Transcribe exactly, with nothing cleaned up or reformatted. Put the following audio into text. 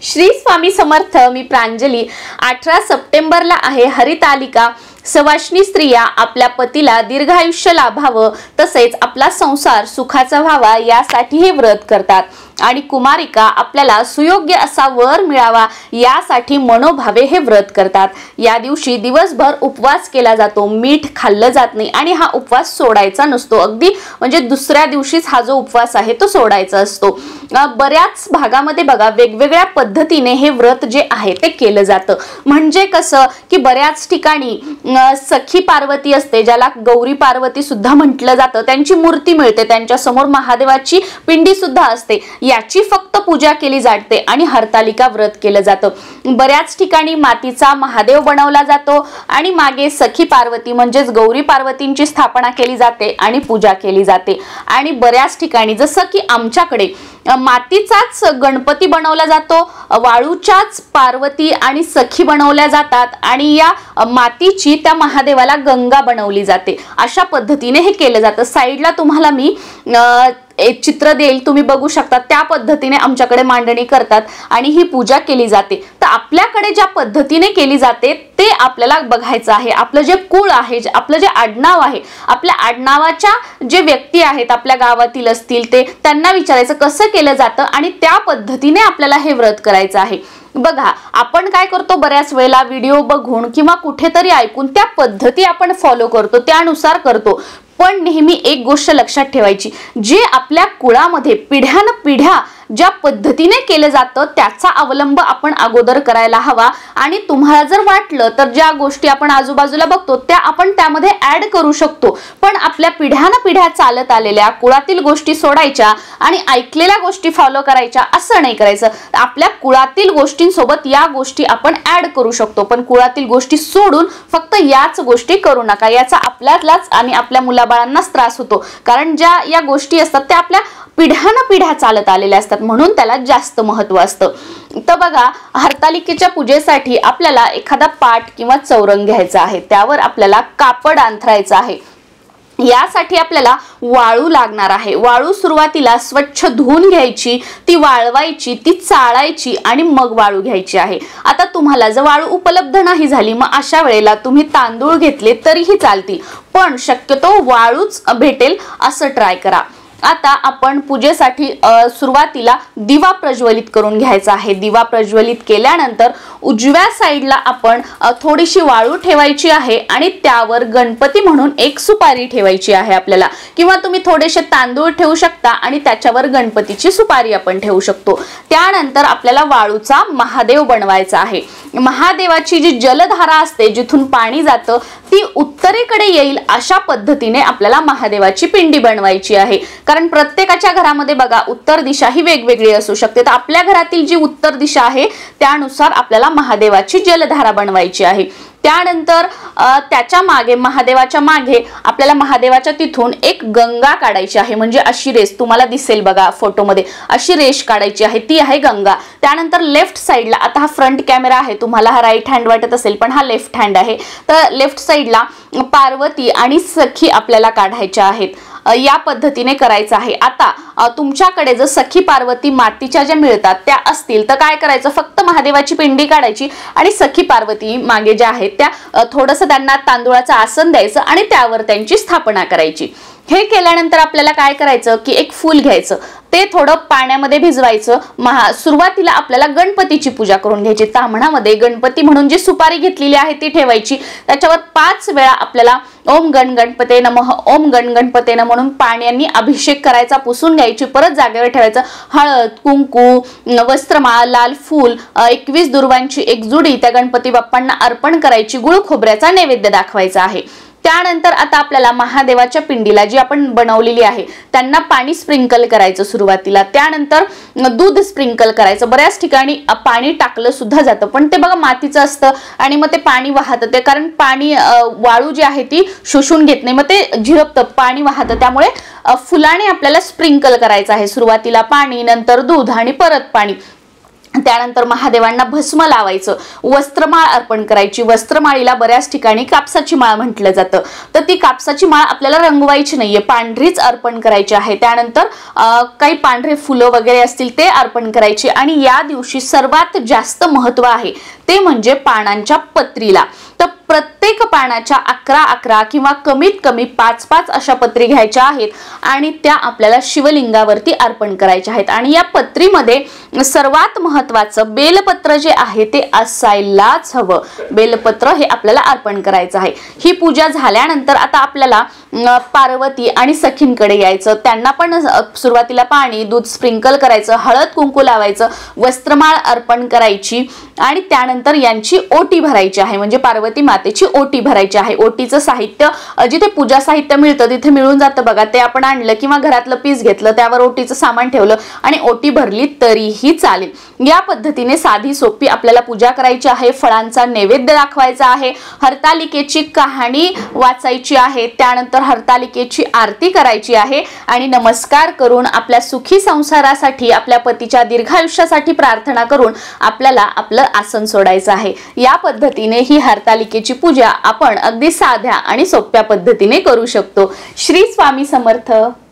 श्री स्वामी समर्थ. मी प्रांजली. अठरा सप्टेंबरला आहे हरितालिका. सवाष्णी स्त्रिया आपल्या पतीला दीर्घायुष्य लाभावं तसेच आपला संसार सुखाचा व्हावा यासाठी हे व्रत करतात आणि कुमारिका आपल्याला सुयोग्य असा वर मिळावा यासाठी मनोभावे हे व्रत करतात. या दिवशी दिवसभर उपवास केला जातो. मीठ खाल्लं जात नाही आणि हा उपवास सोडायचा नसतो. अगदी म्हणजे दुसऱ्या दिवशीच हा जो उपवास आहे तो सोडायचा असतो. बऱ्याच भागामध्ये बघा वेगवेगळ्या पद्धतीने हे व्रत जे आहे ते केलं जातं. म्हणजे कसं की बऱ्याच ठिकाणी सखी पार्वती असते, ज्याला गौरी पार्वती सुद्धा म्हटलं जातं, त्यांची मूर्ती मिळते, त्यांच्या समोर महादेवाची पिंडी सुद्धा असते. याची फक्त पूजा केली जाते आणि हरतालिका व्रत केलं जातं. बऱ्याच ठिकाणी मातीचा महादेव बनवला जातो आणि मागे सखी पार्वती म्हणजेच गौरी पार्वतींची स्थापना केली जाते आणि पूजा केली जाते. आणि बऱ्याच ठिकाणी जसं की आमच्याकडे मातीचाच गणपती बनवला जातो, वाळूच्याच पार्वती आणि सखी बनवल्या जातात आणि या मातीची त्या महादेवाला गंगा बनवली जाते. अशा पद्धतीने हे केलं जातं. साईडला तुम्हाला मी एक चित्र देईल, तुम्ही बघू शकता. त्या पद्धतीने आमच्याकडे मांडणी करतात आणि ही पूजा केली जाते. तर आपल्याकडे ज्या पद्धतीने केली जाते ते आपल्याला बघायचं आहे. आपलं जे कुळ आहे, आपलं जे आडनाव आहे, आपल्या आडनावाच्या जे व्यक्ती आहेत आपल्या गावातील असतील ते त्यांना विचारायचं कसं केलं जातं आणि त्या पद्धतीने आपल्याला हे व्रत करायचं आहे. बघा आपण काय करतो, बऱ्याच वेळेला व्हिडिओ बघून किंवा कुठेतरी ऐकून त्या पद्धती आपण फॉलो करतो, त्यानुसार करतो. पण नेहमी एक गोष्ट लक्षात ठेवायची, जे आपल्या कुळामध्ये पिढ्यान पिढ्या ज्या पद्धतीने केलं जातं त्याचा अवलंब आपण अगोदर करायला हवा. आणि तुम्हाला जर वाटलं तर ज्या गोष्टी आपण आजूबाजूला बघतो त्या आपण त्यामध्ये ऍड करू शकतो. पण आपल्या पिढ्यान पिढ्या चालत आलेल्या कुळातील गोष्टी सोडायच्या आणि ऐकलेल्या गोष्टी फॉलो करायच्या असं नाही करायचं. आपल्या कुळातील गोष्टींसोबत या गोष्टी आपण ऍड करू शकतो, पण कुळातील गोष्टी सोडून फक्त याच गोष्टी करू नका. याचा आपल्यालाच आणि आपल्या मुलाबाळांनाच त्रास होतो, कारण ज्या या गोष्टी असतात त्या आपल्या पिढ्यान पिढ्या चालत आलेल्या असतात, म्हणून त्याला जास्त महत्व असतं. तर बघा हरतालिकेच्या पूजेसाठी आपल्याला एखादा पाट किंवा चौरंग घ्यायचा आहे, त्यावर आपल्याला कापड अंथरायचं आहे. यासाठी आपल्याला वाळू लागणार आहे. वाळू सुरुवातीला स्वच्छ धुवून घ्यायची, ती वाळवायची, ती चाळायची आणि मग वाळू घ्यायची आहे. आता तुम्हाला जर वाळू उपलब्ध नाही झाली मग अशा वेळेला तुम्ही तांदूळ घेतले तरीही चालतील, पण शक्यतो वाळूच भेटेल असं ट्राय करा. आता आपण पूजेसाठी सुरुवातीला दिवा प्रज्वलित करून घ्यायचा आहे. दिवा प्रज्वलित केल्यानंतर उजव्या साईडला आपण थोडीशी वाळू ठेवायची आहे आणि त्यावर गणपती म्हणून एक सुपारी ठेवायची आहे आपल्याला, किंवा तुम्ही थोडेसे तांदूळ ठेवू शकता आणि त्याच्यावर गणपतीची सुपारी आपण ठेवू शकतो. त्यानंतर आपल्याला वाळूचा महादेव बनवायचा आहे. महादेवाची जी जलधारा असते जिथून पाणी जातं ती उत्तरेकडे येईल अशा पद्धतीने आपल्याला महादेवाची पिंडी बनवायची आहे. कारण प्रत्येकाच्या घरामध्ये बघा उत्तर दिशा ही वेगवेगळी असू शकते, तर आपल्या घरातील जी उत्तर दिशा आहे त्यानुसार आपल्याला महादेवाची जलधारा बनवायची आहे. त्यानंतर त्याच्या मागे महादेवाच्या मागे आपल्याला महादेवाच्या तिथून एक गंगा काढायची आहे. म्हणजे अशी रेष तुम्हाला दिसेल बघा फोटोमध्ये, अशी रेष काढायची आहे, ती आहे गंगा. त्यानंतर लेफ्ट साईडला, आता हा फ्रंट कॅमेरा आहे, तुम्हाला हा राईट हँड वाटत असेल पण हा लेफ्ट हँड आहे, तर लेफ्ट साईडला पार्वती आणि सखी आपल्याला काढायच्या आहेत. या पद्धतीने करायचं आहे. आता तुमच्याकडे जर सखी पार्वती मातीच्या ज्या मिळतात त्या असतील तर काय करायचं, फक्त महादेवाची पिंडी काढायची आणि सखी पार्वती मागे ज्या आहेत त्या थोडंसं त्यांना तांदूळाचं आसन द्यायचं आणि त्यावर त्यांची स्थापना करायची. हे केल्यानंतर आपल्याला काय करायचं की एक फूल घ्यायचं, ते थोडं पाण्यामध्ये भिजवायचं. महा सुरुवातीला आपल्याला गणपतीची पूजा करून घ्यायची. ताम्हणामध्ये गणपती म्हणून जी सुपारी घेतलेली आहे ती ठेवायची. त्याच्यावर पाच वेळा आपल्याला ओम गण गणपते नमः, ओम गण गणपते नमः म्हणून पाण्याने अभिषेक करायचा, पुसून घ्यायची, परत जागेवर ठेवायचं. हळद, कुंकू, वस्त्रमाळा, लाल फूल, एकवीस दुर्वांची एक जुडी त्या गणपती बाप्पांना अर्पण करायची. गुळ खोबऱ्याचा नैवेद्य दाखवायचा आहे. त्यानंतर आता आपल्याला महादेवाच्या पिंडीला जी आपण बनवलेली आहे त्यांना पाणी स्प्रिंकल करायचं सुरुवातीला. त्यानंतर दूध स्प्रिंकल करायचं. बऱ्याच ठिकाणी पाणी टाकलं सुद्धा जातं, पण ते बघा मातीचं असतं आणि मग ते पाणी वाहत ते, कारण पाणी वाळू जी आहे ती शोषून घेत नाही, मग ते झिरपतं, पाणी वाहतं. त्यामुळे फुलाने आपल्याला स्प्रिंकल करायचं आहे. सुरुवातीला पाणी, नंतर दूध आणि परत पाणी. त्यानंतर महादेवांना भस्म लावायचं, वस्त्रमाळ अर्पण करायची। वस्त्रमाळीला बऱ्याच ठिकाणी कापसाची माळ म्हटलं जातं, तर ती कापसाची माळ आपल्याला रंगवायची नाहीये, पांढरीच अर्पण करायची आहे। त्यानंतर काही पांढरे फुलं वगैरे असतील ते अर्पण करायचे। आणि या दिवशी सर्वात जास्त महत्त्व आहे ते म्हणजे पानांच्या पत्रीला। तर प्रत्येक पानाच्या अकरा अकरा किंवा कमीत कमी पाच पाच अशा पत्री घ्यायच्या आहेत आणि त्या आपल्याला शिवलिंगावरती अर्पण करायच्या आहेत। आणि या पत्रीमध्ये सर्वात महत्त्वाचं बेलपत्र जे आहे ते असायलाच हवं। बेलपत्र हे आपल्याला अर्पण करायचं आहे। ही पूजा झाल्यानंतर आता आपल्याला पार्वती आणि सखींकडे यायचं। त्यांना पण सुरुवातीला पाणी दूध स्प्रिंकल करायचं, हळद कुंकू लावायचं, वस्त्रमाळ अर्पण करायची आणि त्यानंतर यांची ओटी भरायची आहे, म्हणजे पार्वती मातेची ओटी भरायची आहे। ओटीचं साहित्य जिथे पूजा साहित्य मिळतं तिथे मिळून जातं बघा, ते आपण आणलं किंवा घरातलं पीस घेतलं, त्यावर ओटीचं सामान ठेवलं आणि ओटी भरली तरीही चालेल। या पद्धतीने साधी सोपी आपल्याला पूजा करायची आहे। फळांचा नैवेद्य दाखवायचा आहे, हरतालिकेची कहाणी वाचायची आहे, त्यानंतर हरतालिकेची आरती करायची आहे आणि नमस्कार करून आपल्या सुखी संसारासाठी, आपल्या पतीच्या दीर्घायुष्यासाठी प्रार्थना करून आपल्याला आपलं आसन सोडायचं आहे। या पद्धतीने ही हरतालिकेची पूजा आपण अगदी साध्या आणि सोप्या पद्धतीने करू शकतो। श्री स्वामी समर्थ।